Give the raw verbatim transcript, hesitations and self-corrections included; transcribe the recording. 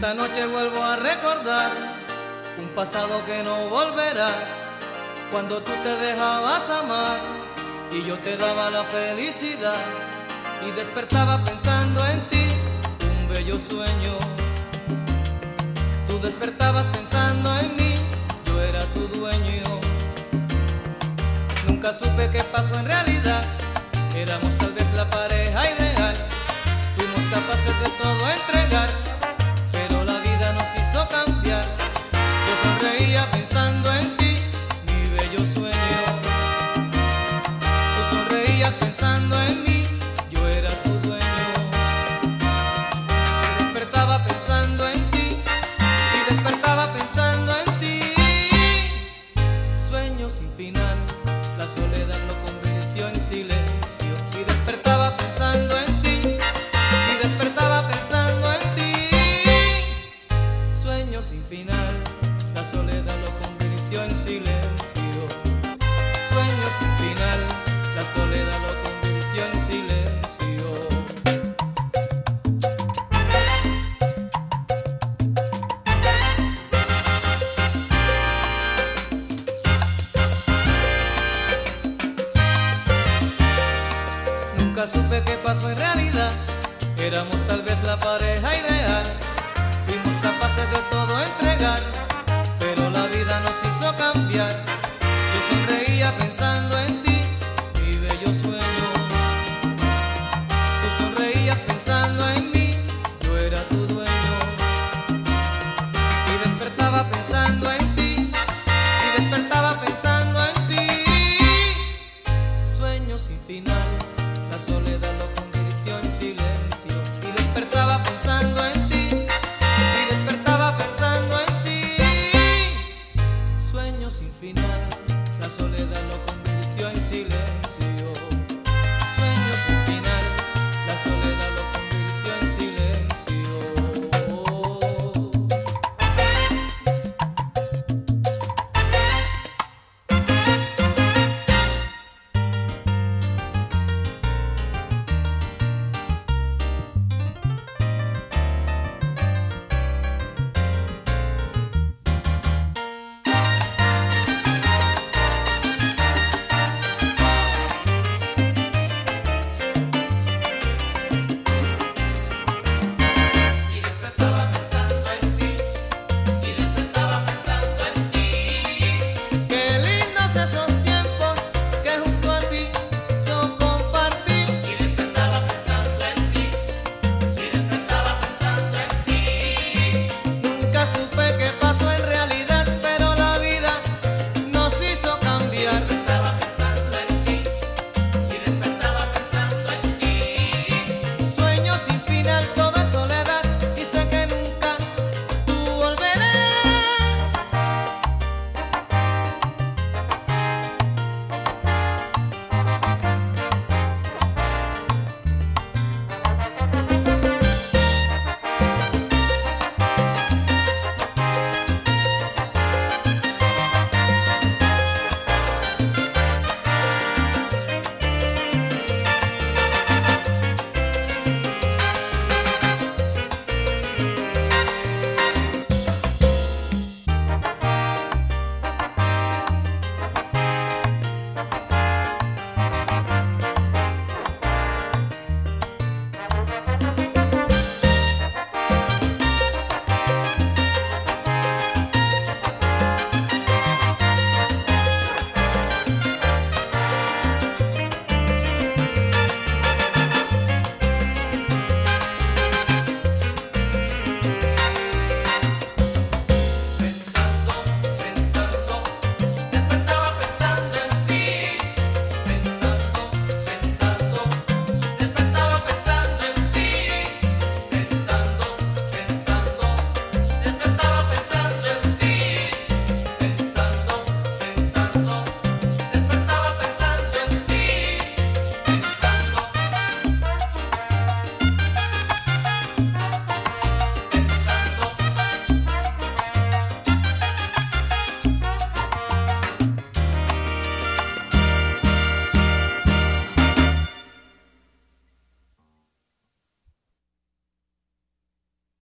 Esta noche vuelvo a recordar un pasado que no volverá, cuando tú te dejabas amar y yo te daba la felicidad, y despertaba pensando en ti, un bello sueño. Tú despertabas pensando en mí, yo era tu dueño. Nunca supe qué pasó en realidad, éramos tal vez la pareja ideal, fuimos capaces de todo entregar, pero la vida nos hizo cambiar. Yo sonreía pensando en ti, mi bello sueño. Tú sonreías pensando en mí, yo era tu dueño. Despertaba pensando en ti y despertaba pensando en ti. Sueño sin final, la soledad lo convirtió en silencio, y despertaba pensando en ti y despertaba pensando en ti. Sueño sin final, la soledad lo convirtió en silencio. Sueño sin final, la soledad lo convirtió en silencio. Nunca supe qué pasó en realidad, éramos tal vez la pareja ideal, fuimos capaces de todo entregar, pero la vida nos hizo cambiar. Yo sonreía pensando en ti, mi bello sueño. Tú sonreías pensando en mí, yo era tu dueño. Y despertaba pensando en ti, y despertaba pensando en ti. Sueño sin final, la soledad lo convirtió en silencio, y despertaba pensando en ti.